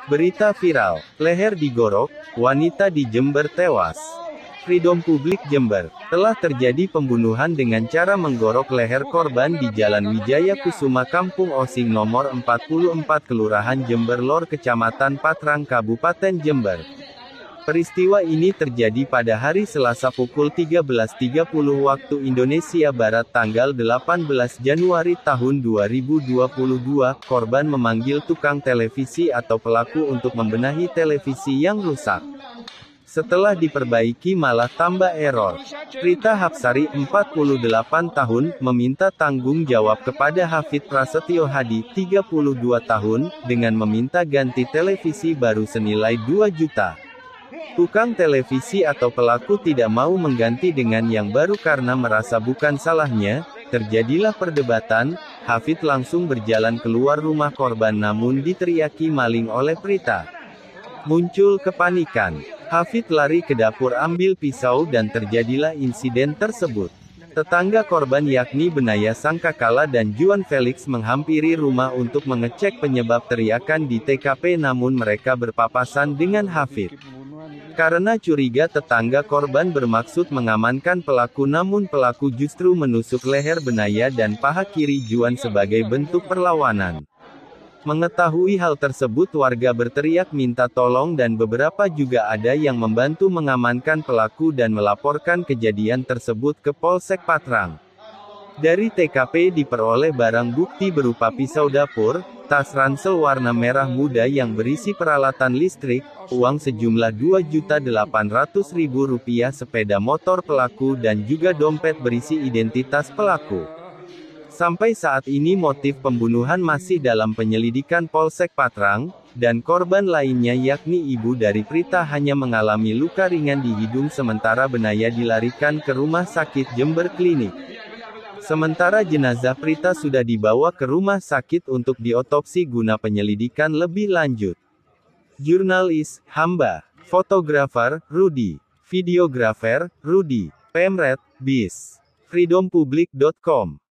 Berita viral, leher digorok, wanita di Jember tewas. Freedom Publik Jember, telah terjadi pembunuhan dengan cara menggorok leher korban di Jalan Wijaya Kusuma Kampung Osing nomor 44 Kelurahan Jember Lor Kecamatan Patrang Kabupaten Jember. Peristiwa ini terjadi pada hari Selasa pukul 13.30 waktu Indonesia Barat tanggal 18 Januari tahun 2022. Korban memanggil tukang televisi atau pelaku untuk membenahi televisi yang rusak. Setelah diperbaiki malah tambah error. Prita Hapsari, 48 tahun, meminta tanggung jawab kepada Hafid Prasetyo Hadi, 32 tahun, dengan meminta ganti televisi baru senilai 2 juta. Tukang televisi atau pelaku tidak mau mengganti dengan yang baru karena merasa bukan salahnya. Terjadilah perdebatan. Hafid langsung berjalan keluar rumah korban namun diteriaki maling oleh Prita. Muncul kepanikan. Hafid lari ke dapur ambil pisau dan terjadilah insiden tersebut. Tetangga korban yakni Benaya Sangkakala dan Juan Felix menghampiri rumah untuk mengecek penyebab teriakan di TKP namun mereka berpapasan dengan Hafid. Karena curiga tetangga korban bermaksud mengamankan pelaku namun pelaku justru menusuk leher Benaya dan paha kiri Juan sebagai bentuk perlawanan. Mengetahui hal tersebut warga berteriak minta tolong dan beberapa juga ada yang membantu mengamankan pelaku dan melaporkan kejadian tersebut ke Polsek Patrang. Dari TKP diperoleh barang bukti berupa pisau dapur, tas ransel warna merah muda yang berisi peralatan listrik, uang sejumlah Rp2.800.000, sepeda motor pelaku dan juga dompet berisi identitas pelaku. Sampai saat ini motif pembunuhan masih dalam penyelidikan Polsek Patrang, dan korban lainnya yakni ibu dari Prita hanya mengalami luka ringan di hidung sementara Benaya dilarikan ke Rumah Sakit Jember Klinik. Sementara jenazah Prita sudah dibawa ke rumah sakit untuk diotopsi guna penyelidikan lebih lanjut. Jurnalis, Hamba. Fotografer, Rudi. Videografer, Rudi. Pemret, Bis. Freedompublik.com